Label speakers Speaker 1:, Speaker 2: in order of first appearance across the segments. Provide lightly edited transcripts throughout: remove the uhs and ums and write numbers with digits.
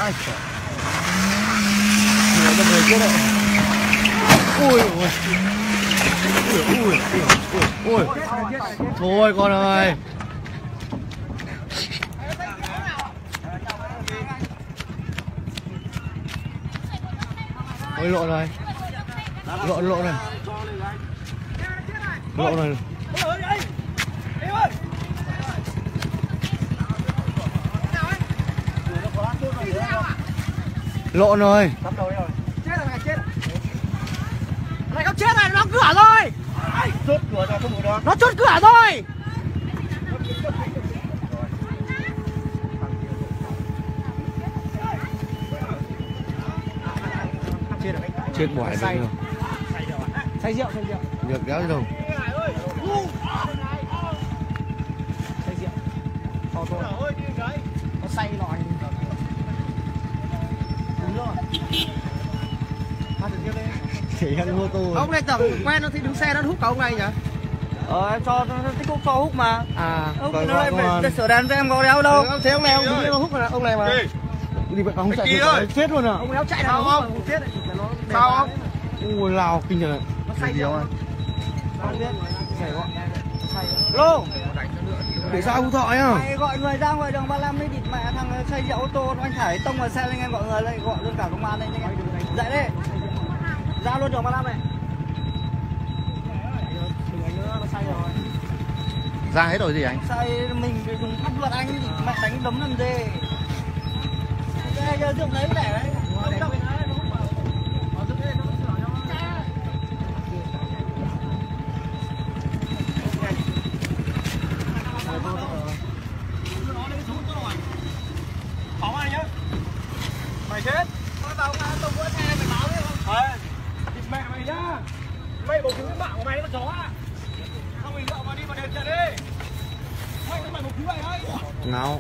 Speaker 1: Ai trời. Người ta về chết đấy. Ui ui. Ui ui ui. Thôi con ơi. Ôi lộn rồi. Lộn rồi. Lộn rồi. Lộn rồi.
Speaker 2: Chết rồi mày chết. Này không chết này, nó đóng cửa rồi.
Speaker 1: Chốt cửa rồi, không được đâu.
Speaker 2: Nó chốt cửa rồi.
Speaker 1: Chết ngoài
Speaker 2: say
Speaker 1: rồi.
Speaker 2: Say rượu.
Speaker 1: Được kéo gì đâu.
Speaker 2: Say rượu. Thôi thôi. Nó say lòi. Đúng rồi. Phát được tiếp đi.
Speaker 1: Chỉ ăn mô tô.
Speaker 2: Ông này tưởng quen nó thì đứng xe nó hút cả ông này nhỉ?
Speaker 3: Em cho thích cho hút mà.
Speaker 2: À,
Speaker 3: Ông nó lại sửa đèn cho em có đéo đâu.
Speaker 2: thế ông này ông hút là ông này mà.
Speaker 1: Đi vậy không chạy được. Chết luôn à.
Speaker 2: Ông đéo chạy nào không chết đấy.
Speaker 1: Sao không? Ui lao kinh rồi.
Speaker 2: Nó say rượu.
Speaker 3: Không biết.
Speaker 2: Lô.
Speaker 1: Để sao Phú Thọ nhá.
Speaker 3: Mày gọi người ra ngoài đường 35 đi địt mẹ thằng say rượu ô tô anh Thải tông vào xe lên anh gọi người lại gọi luôn cả công an đây anh em. Dậy đi. Ra luôn đường 35 này.
Speaker 2: Nó say rồi.
Speaker 1: Ra hết rồi gì anh?
Speaker 3: Say mình dùng pháp luật anh mẹ đánh đấm làm gì? Đây giờ dựng lấy để đấy.
Speaker 2: Phóng ai nhá. Mày chết.
Speaker 3: Mày bảo mà tông vỡ xe mày báo đi không?
Speaker 2: Mẹ mày nhá. Mày bố cứu cái mạng của mày nó chó à. Không mình dạo mà đi vào đèn chạy đi. Mày bố cứu mày đấy.
Speaker 1: Nào.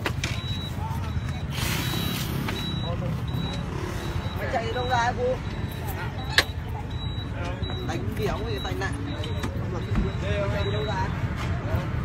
Speaker 3: Mày chạy đâu ra cô? Đánh kiểu thì tai nạn. Chạy đâu ra?